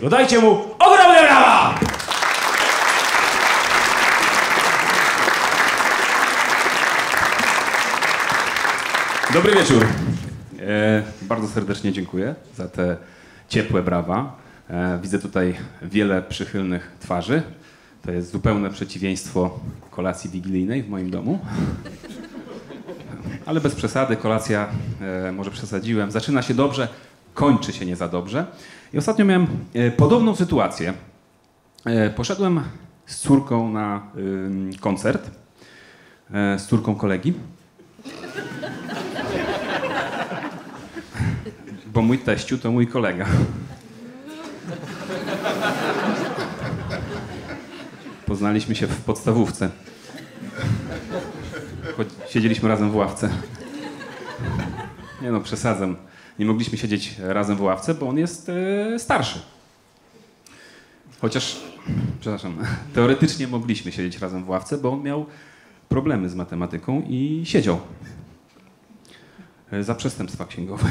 to dajcie mu ogromne brawa! Dobry wieczór. Bardzo serdecznie dziękuję za te ciepłe brawa. Widzę tutaj wiele przychylnych twarzy. To jest zupełne przeciwieństwo kolacji wigilijnej w moim domu. Ale bez przesady, kolacja, może przesadziłem, zaczyna się dobrze, kończy się nie za dobrze. I ostatnio miałem podobną sytuację. Poszedłem z córką na koncert, z córką kolegi. Bo mój teściu to mój kolega. Poznaliśmy się w podstawówce. Choć siedzieliśmy razem w ławce. Nie no, przesadzam. Nie mogliśmy siedzieć razem w ławce, bo on jest starszy. Chociaż, przepraszam, teoretycznie mogliśmy siedzieć razem w ławce, bo on miał problemy z matematyką i siedział. Za przestępstwa księgowe.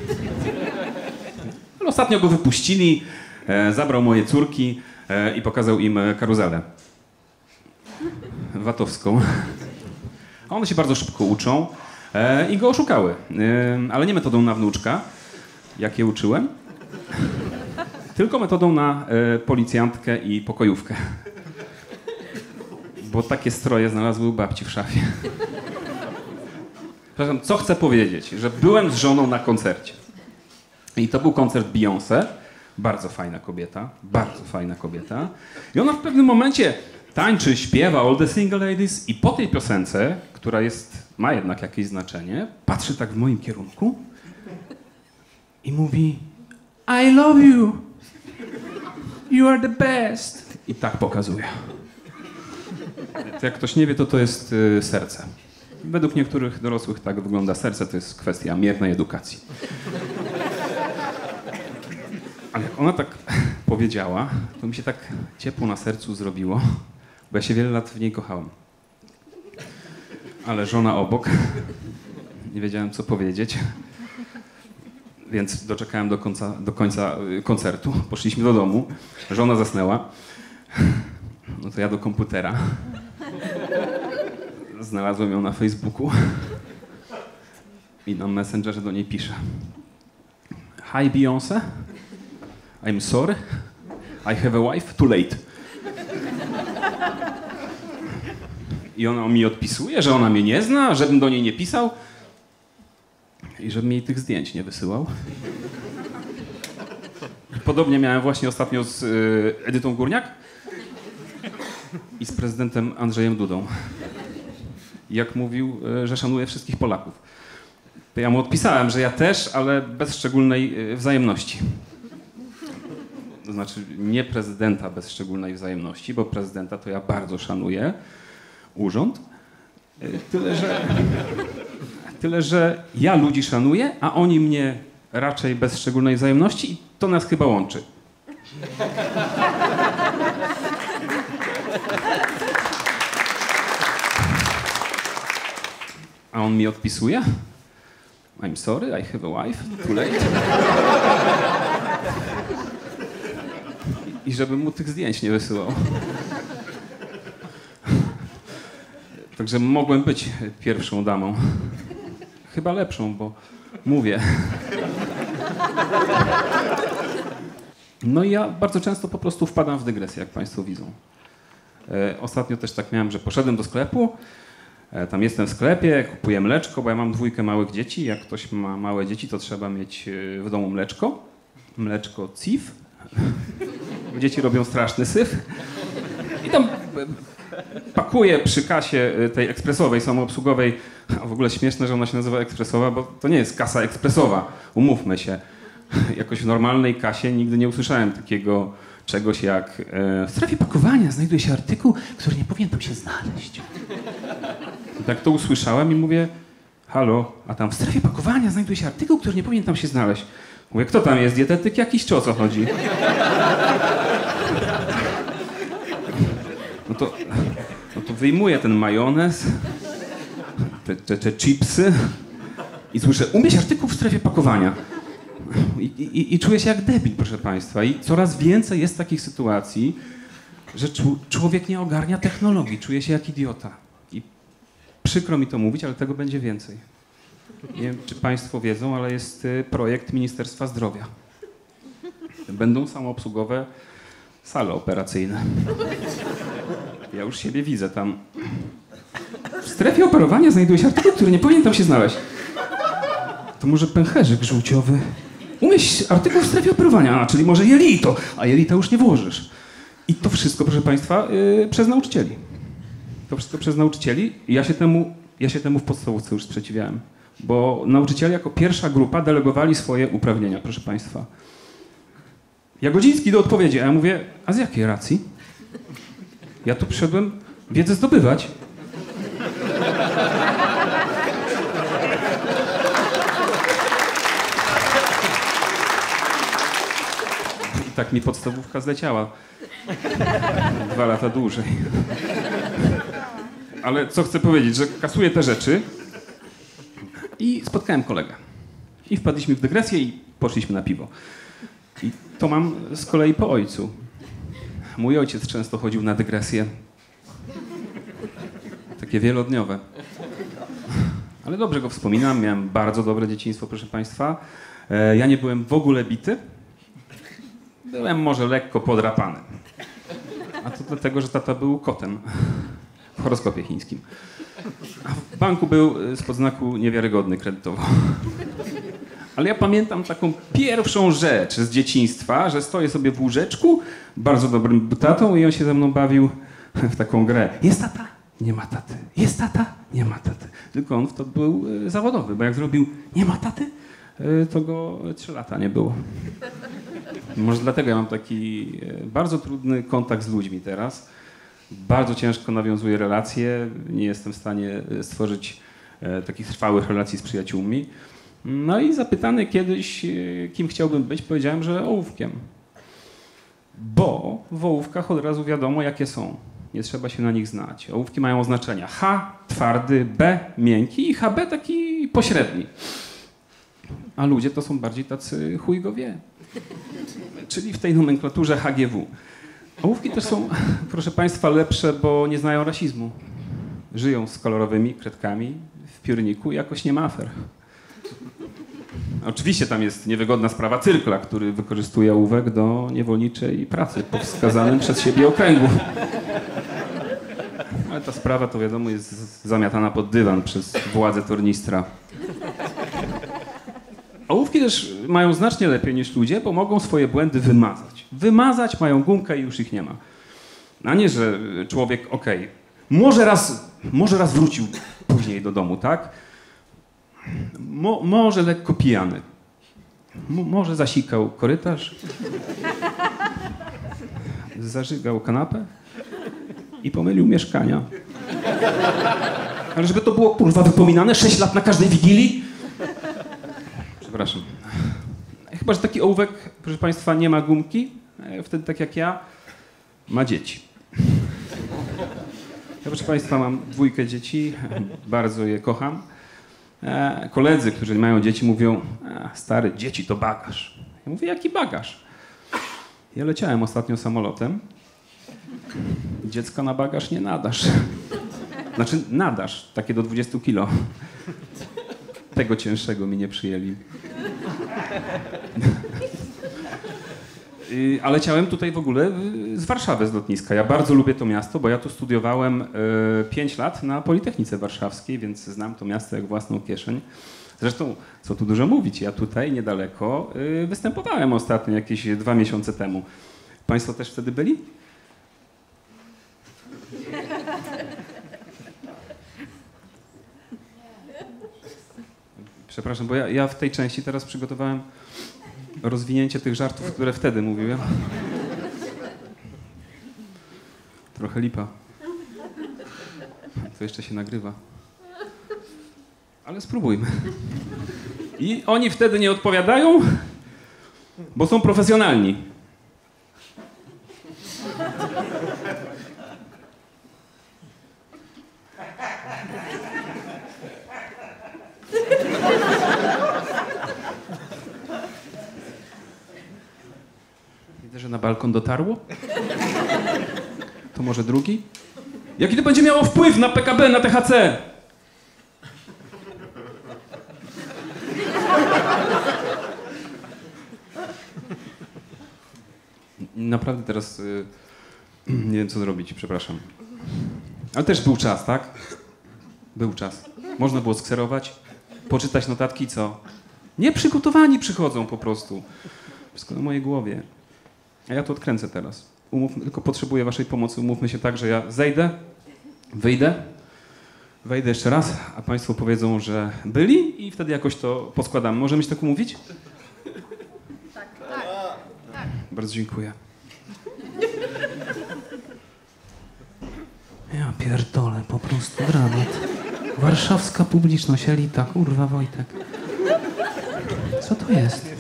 Ale ostatnio go wypuścili, zabrał moje córki i pokazał im karuzelę VAT-owską. A one się bardzo szybko uczą i go oszukały. Ale nie metodą na wnuczka, jak je uczyłem, tylko metodą na policjantkę i pokojówkę. Bo takie stroje znalazły u babci w szafie. Przepraszam, co chcę powiedzieć? Że byłem z żoną na koncercie. I to był koncert Beyoncé. Bardzo fajna kobieta. Bardzo fajna kobieta. I ona w pewnym momencie tańczy, śpiewa All the Single Ladies i po tej piosence, która ma jednak jakieś znaczenie, patrzy tak w moim kierunku i mówi I love you. You are the best. I tak pokazuje. To jak ktoś nie wie, to jest serce. Według niektórych dorosłych tak wygląda serce, to jest kwestia miernej edukacji. Ale jak ona tak powiedziała, to mi się tak ciepło na sercu zrobiło, bo ja się wiele lat w niej kochałem. Ale żona obok, nie wiedziałem co powiedzieć, więc doczekałem do końca koncertu, poszliśmy do domu, żona zasnęła, no to ja do komputera. Znalazłem ją na Facebooku i na Messengerze do niej piszę. Hi Beyoncé, I'm sorry, I have a wife, too late. I ona mi odpisuje, że ona mnie nie zna, żebym do niej nie pisał i żebym jej tych zdjęć nie wysyłał. Podobnie miałem właśnie ostatnio z Edytą Górniak i z prezydentem Andrzejem Dudą. Jak mówił, że szanuje wszystkich Polaków. To ja mu odpisałem, że ja też, ale bez szczególnej wzajemności. To znaczy nie prezydenta bez szczególnej wzajemności, bo prezydenta to ja bardzo szanuję. Urząd. Tyle, że ja ludzi szanuję, a oni mnie raczej bez szczególnej wzajemności i to nas chyba łączy. A on mi odpisuje I'm sorry, I have a wife, too late. I żebym mu tych zdjęć nie wysyłał. Także mogłem być pierwszą damą. Chyba lepszą, bo mówię. No i ja bardzo często po prostu wpadam w dygresję, jak państwo widzą. Ostatnio też tak miałem, że poszedłem do sklepu. Tam jestem w sklepie, kupuję mleczko, bo ja mam 2 małych dzieci. Jak ktoś ma małe dzieci, to trzeba mieć w domu mleczko. Mleczko CIF. Dzieci robią straszny syf. I tam pakuję przy kasie tej ekspresowej, samoobsługowej. A w ogóle śmieszne, że ona się nazywa ekspresowa, bo to nie jest kasa ekspresowa. Umówmy się. Jakoś w normalnej kasie nigdy nie usłyszałem takiego czegoś jak w strefie pakowania znajduje się artykuł, który nie powinien tam się znaleźć. I tak to usłyszałem i mówię, halo, a tam w strefie pakowania znajduje się artykuł, który nie powinien tam się znaleźć. Mówię, kto tam jest? Dietetyk jakiś czy o co chodzi? No to wyjmuję ten majonez, te chipsy i słyszę, umieść artykuł w strefie pakowania. I czuję się jak debil, proszę państwa. I coraz więcej jest takich sytuacji, że człowiek nie ogarnia technologii, czuje się jak idiota. I przykro mi to mówić, ale tego będzie więcej. Nie wiem, czy państwo wiedzą, ale jest projekt Ministerstwa Zdrowia. Będą samoobsługowe sale operacyjne. Ja już siebie widzę tam. W strefie operowania znajduje się artykuł, który nie powinien tam się znaleźć. To może pęcherzyk żółciowy. Umieść artykuł w strefie operowania, czyli może jelito, a jelita już nie włożysz. I to wszystko, proszę państwa, przez nauczycieli. To wszystko przez nauczycieli. I ja się temu w podstawówce już sprzeciwiałem. Bo nauczyciele jako pierwsza grupa delegowali swoje uprawnienia, proszę państwa. Jagodziński do odpowiedzi, a ja mówię, a z jakiej racji? Ja tu przyszedłem wiedzę zdobywać. I tak mi podstawówka zleciała. 2 lata dłużej. Ale co chcę powiedzieć, że kasuję te rzeczy i spotkałem kolegę. I wpadliśmy w dygresję i poszliśmy na piwo. I to mam z kolei po ojcu. Mój ojciec często chodził na dygresje. Takie wielodniowe. Ale dobrze go wspominam, miałem bardzo dobre dzieciństwo, proszę państwa. Ja nie byłem w ogóle bity. Byłem może lekko podrapany. A to dlatego, że tata był kotem w horoskopie chińskim. A w banku był spod znaku niewiarygodny kredytowo. Ale ja pamiętam taką pierwszą rzecz z dzieciństwa, że stoję sobie w łóżeczku, bardzo dobrym tatą i on się ze mną bawił w taką grę. Jest tata? Nie ma taty. Jest tata? Nie ma taty. Tylko on w to był zawodowy, bo jak zrobił nie ma taty, to go 3 lata nie było. Może dlatego ja mam taki bardzo trudny kontakt z ludźmi teraz. Bardzo ciężko nawiązuję relacje, nie jestem w stanie stworzyć takich trwałych relacji z przyjaciółmi. No i zapytany kiedyś, kim chciałbym być, powiedziałem, że ołówkiem. Bo w ołówkach od razu wiadomo, jakie są. Nie trzeba się na nich znać. Ołówki mają oznaczenia H twardy, B miękki i HB taki pośredni. A ludzie to są bardziej tacy chuj go wie. Czyli w tej nomenklaturze HGW. Ołówki też są, proszę państwa, lepsze, bo nie znają rasizmu. Żyją z kolorowymi kredkami w piórniku i jakoś nie ma afer. Oczywiście tam jest niewygodna sprawa cyrkla, który wykorzystuje ołówek do niewolniczej pracy po wskazanym przez siebie okręgu. Ale ta sprawa, to wiadomo, jest zamiatana pod dywan przez władze tornistra. Ołówki też mają znacznie lepiej niż ludzie, bo mogą swoje błędy wymazać. Wymazać, mają gumkę i już ich nie ma. A nie, że człowiek, może raz wrócił później do domu, tak? Może lekko pijany. Może zasikał korytarz. Zażygał kanapę i pomylił mieszkania. Ale żeby to było, kurwa, wypominane 6 lat na każdej wigilii? Przepraszam. Chyba że taki ołówek, proszę państwa, nie ma gumki, wtedy tak jak ja, ma dzieci. Ja, proszę państwa, mam 2 dzieci, bardzo je kocham. Koledzy, którzy mają dzieci, mówią, stary, dzieci to bagaż. Ja mówię, jaki bagaż? Ja leciałem ostatnio samolotem. Dziecka na bagaż nie nadasz. Znaczy nadasz, takie do 20 kilo. Tego cięższego mi nie przyjęli. A leciałem tutaj w ogóle z Warszawy, z lotniska. Ja bardzo lubię to miasto, bo ja tu studiowałem 5 lat na Politechnice Warszawskiej, więc znam to miasto jak własną kieszeń. Zresztą, co tu dużo mówić, ja tutaj niedaleko występowałem ostatnio, jakieś 2 miesiące temu. Państwo też wtedy byli? Przepraszam, bo ja w tej części teraz przygotowałem rozwinięcie tych żartów, które wtedy mówiłem. Trochę lipa. To jeszcze się nagrywa. Ale spróbujmy. I oni wtedy nie odpowiadają, bo są profesjonalni. balkon dotarło? To może drugi? Jaki to będzie miało wpływ na PKB, na THC? Naprawdę teraz nie wiem, co zrobić, przepraszam. Ale też był czas, tak? Był czas. Można było skserować, poczytać notatki, co? Nieprzygotowani przychodzą po prostu. Wszystko na mojej głowie. A ja to odkręcę teraz. Tylko potrzebuję waszej pomocy. Umówmy się tak, że ja zejdę, wyjdę, wejdę jeszcze raz, a państwo powiedzą, że byli i wtedy jakoś to poskładamy. Możemy się tak umówić? Tak. Bardzo dziękuję. Ja pierdolę, po prostu dramat. Warszawska publiczność, elita, kurwa Wojtek. Co to jest?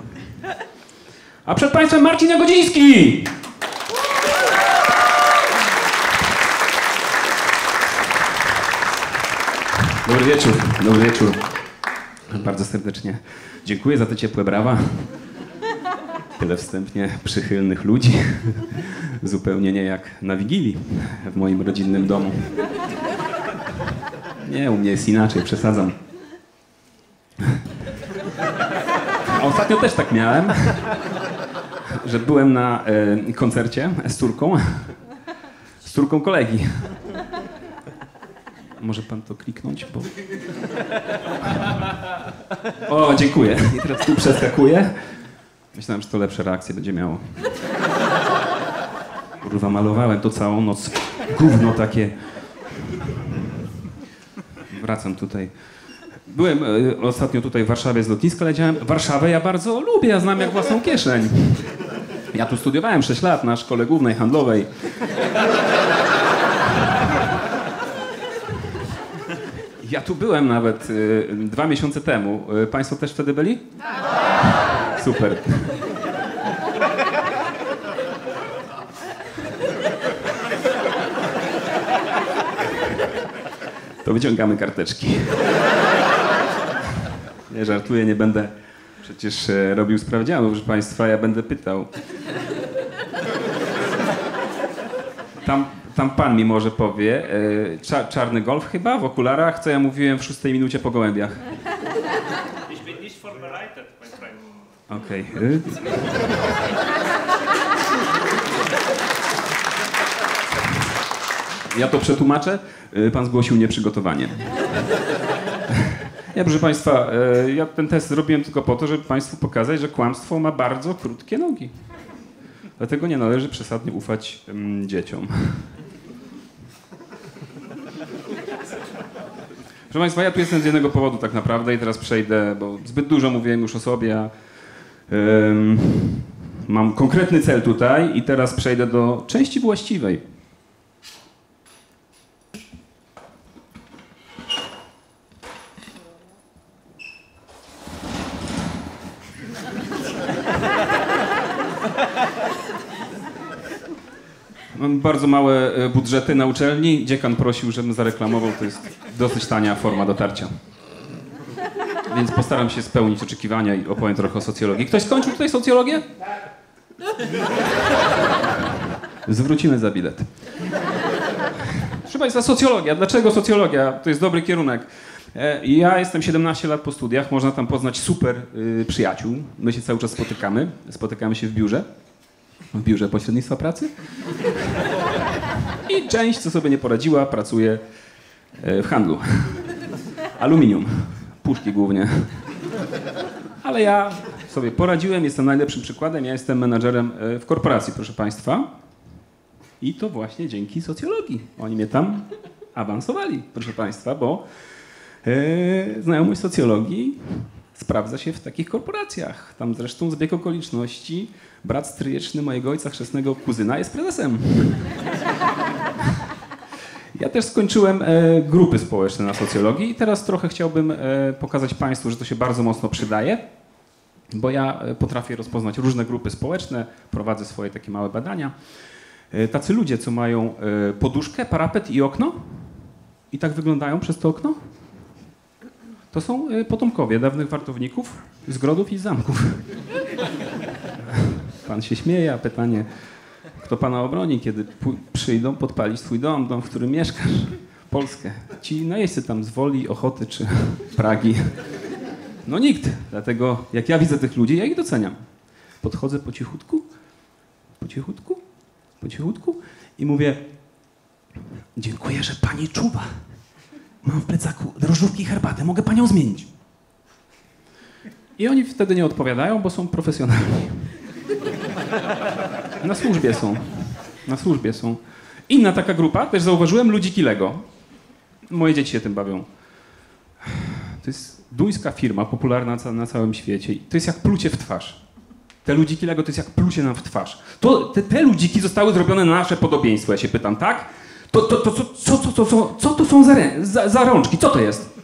A przed państwem Marcin Jagodziński! Dobry wieczór, dobry wieczór. Bardzo serdecznie dziękuję za te ciepłe brawa. Tyle wstępnie przychylnych ludzi. Zupełnie nie jak na Wigilii w moim rodzinnym domu. Nie, u mnie jest inaczej, przesadzam. A ostatnio też tak miałem, że byłem na koncercie z córką kolegi. Może pan to kliknąć, bo... O, dziękuję. I teraz tu przeskakuję. Myślałem, że to lepsze reakcje będzie miało. Kurwa, malowałem to całą noc. Gówno takie. Wracam tutaj. Byłem ostatnio tutaj w Warszawie z lotniska leciałem. Warszawę ja bardzo lubię, ja znam jak własną kieszeń. Ja tu studiowałem 6 lat na szkole głównej handlowej. Ja tu byłem nawet 2 miesiące temu. Państwo też wtedy byli? Tak. Super. To wyciągamy karteczki. Nie żartuję, nie będę przecież robił sprawdzianów, proszę państwa, ja będę pytał. Tam pan mi może powie, czarny golf chyba, w okularach, co ja mówiłem w 6 minucie po gołębiach. Ich bin nicht vorbereitet, mein Freund. Okej. Ja to przetłumaczę. Pan zgłosił nieprzygotowanie. Ja, proszę państwa, ja ten test zrobiłem tylko po to, żeby państwu pokazać, że kłamstwo ma bardzo krótkie nogi. Dlatego nie należy przesadnie ufać dzieciom. Proszę państwa, ja tu jestem z jednego powodu tak naprawdę i teraz przejdę, bo zbyt dużo mówiłem już o sobie, a mam konkretny cel tutaj i teraz przejdę do części właściwej. Mam bardzo małe budżety na uczelni. Dziekan prosił, żebym zareklamował. To jest dosyć tania forma dotarcia. Więc postaram się spełnić oczekiwania i opowiem trochę o socjologii. Ktoś skończył tutaj socjologię? Zwrócimy za bilet. Proszę państwa, socjologia. Dlaczego socjologia? To jest dobry kierunek. Ja jestem 17 lat po studiach. Można tam poznać super przyjaciół. My się cały czas spotykamy. Spotykamy się w biurze pośrednictwa pracy. I część, co sobie nie poradziła, pracuje w handlu. Aluminium. Puszki głównie. Ale ja sobie poradziłem, jestem najlepszym przykładem. Ja jestem menadżerem w korporacji, proszę państwa. I to właśnie dzięki socjologii. Oni mnie tam awansowali, proszę państwa, bo znajomość socjologii sprawdza się w takich korporacjach. Tam zresztą zbieg okoliczności, brat stryjeczny mojego ojca chrzestnego kuzyna jest prezesem. Ja też skończyłem grupy społeczne na socjologii i teraz trochę chciałbym pokazać państwu, że to się bardzo mocno przydaje, bo ja potrafię rozpoznać różne grupy społeczne, prowadzę swoje takie małe badania. Tacy ludzie, co mają poduszkę, parapet i okno i tak wyglądają przez to okno, to są potomkowie dawnych wartowników z grodów i z zamków. Pan się śmieje, a pytanie, kto pana obroni, kiedy przyjdą podpalić twój dom, w którym mieszkasz? Polskę. Ci najeźdźcy tam z Woli, Ochoty czy Pragi. No nikt. Dlatego jak ja widzę tych ludzi, ja ich doceniam. Podchodzę po cichutku i mówię: dziękuję, że pani czuwa. Mam w plecaku drożdżówki i herbatę, mogę panią zmienić. I oni wtedy nie odpowiadają, bo są profesjonalni. Na służbie są. Inna taka grupa, też zauważyłem, ludziki Lego. Moje dzieci się tym bawią. To jest duńska firma, popularna na całym świecie. I to jest jak plucie w twarz. Te ludziki Lego to jest jak plucie nam w twarz. Te ludziki zostały zrobione na nasze podobieństwo, ja się pytam, tak? Co to są za rączki? Co to jest?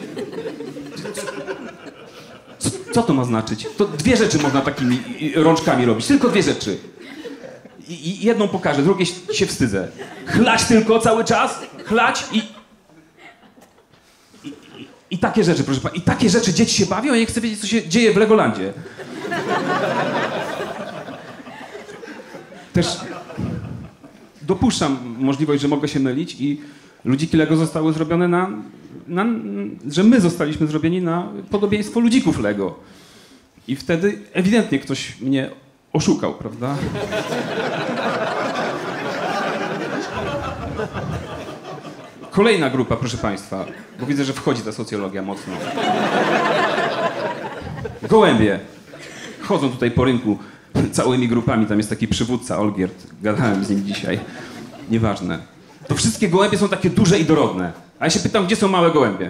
Co to ma znaczyć? To dwie rzeczy można takimi rączkami robić, tylko dwie rzeczy. I jedną pokażę, drugiej się wstydzę. Chlać tylko cały czas, chlać i takie rzeczy, proszę pana. I takie rzeczy dzieci się bawią, a ja nie chcę wiedzieć, co się dzieje w Legolandzie. Też dopuszczam możliwość, że mogę się mylić i ludziki Lego zostały zrobione że my zostaliśmy zrobieni na podobieństwo ludzików Lego. I wtedy ewidentnie ktoś mnie oszukał, prawda? Kolejna grupa, proszę państwa, bo widzę, że wchodzi ta socjologia mocno. Gołębie. Chodzą tutaj po rynku całymi grupami, tam jest taki przywódca, Olgierd, gadałem z nim dzisiaj. Nieważne. To wszystkie gołębie są takie duże i dorodne. A ja się pytam, gdzie są małe gołębie?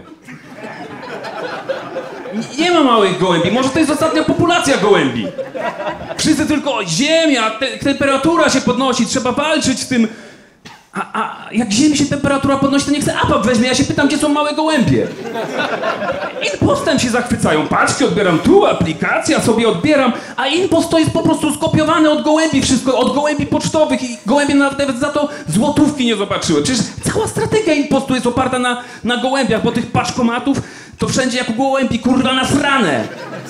Nie ma małych gołębi, może to jest ostatnia populacja gołębi. Wszyscy tylko ziemia, temperatura się podnosi, trzeba walczyć z tym. A jak ziemi się temperatura podnosi, to niech se APAP weźmie. Ja się pytam, gdzie są małe gołębie. Impostem się zachwycają. Patrzcie, odbieram tu, aplikacja, sobie odbieram. A impost to jest po prostu skopiowane od gołębi wszystko, od gołębi pocztowych. I gołębie nawet za to złotówki nie zobaczyły. Przecież cała strategia impostu jest oparta na gołębiach, bo tych paczkomatów to wszędzie jak u gołębi, kurwa, nasrane.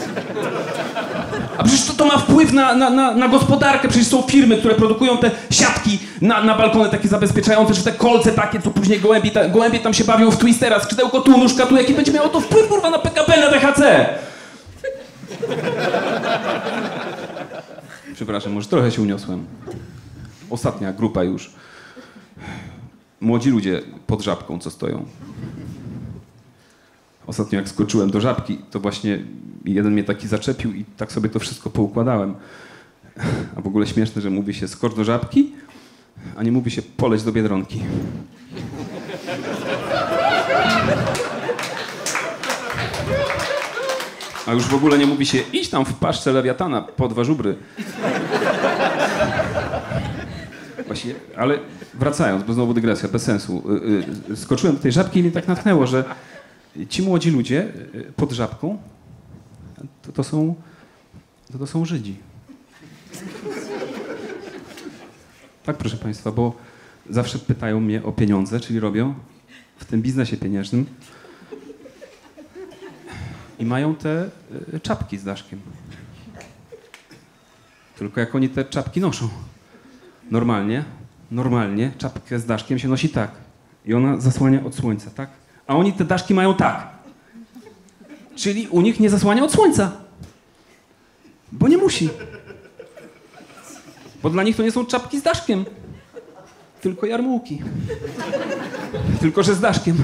A przecież to ma wpływ na gospodarkę, przecież są firmy, które produkują te siatki na balkony takie zabezpieczające, czy te kolce takie, co później gołębie tam się bawią w twistera, skrzydełko tu, nóżka tu, jaki będzie miało to wpływ, kurwa, na PKB, na THC. Przepraszam, może trochę się uniosłem. Ostatnia grupa już. Młodzi ludzie pod żabką, co stoją. Ostatnio jak skoczyłem do żabki, to właśnie jeden mnie taki zaczepił i tak sobie to wszystko poukładałem. A w ogóle śmieszne, że mówi się skocz do żabki, a nie mówi się poleć do Biedronki. A już w ogóle nie mówi się idź tam w paszczę lewiatana po 2 żubry. Właśnie, ale wracając, bo znowu dygresja, bez sensu. Skoczyłem do tej żabki i mnie tak natchnęło, że ci młodzi ludzie pod żabką to są Żydzi. Tak, proszę państwa, bo zawsze pytają mnie o pieniądze, czyli robią w tym biznesie pieniężnym i mają te czapki z daszkiem. Tylko jak oni te czapki noszą. Normalnie czapkę z daszkiem się nosi tak. I ona zasłania od słońca, tak? A oni te daszki mają tak. Czyli u nich nie zasłania od słońca. Bo nie musi. Bo dla nich to nie są czapki z daszkiem. Tylko jarmułki. Tylko że z daszkiem.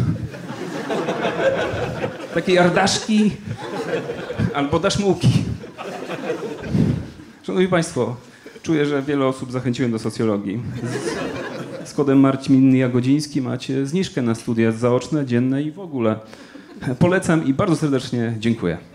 Takie jardaszki albo daszmułki. Szanowni państwo, czuję, że wiele osób zachęciłem do socjologii. Z kodem Marcin Jagodziński macie zniżkę na studia zaoczne, dzienne i w ogóle. Polecam i bardzo serdecznie dziękuję.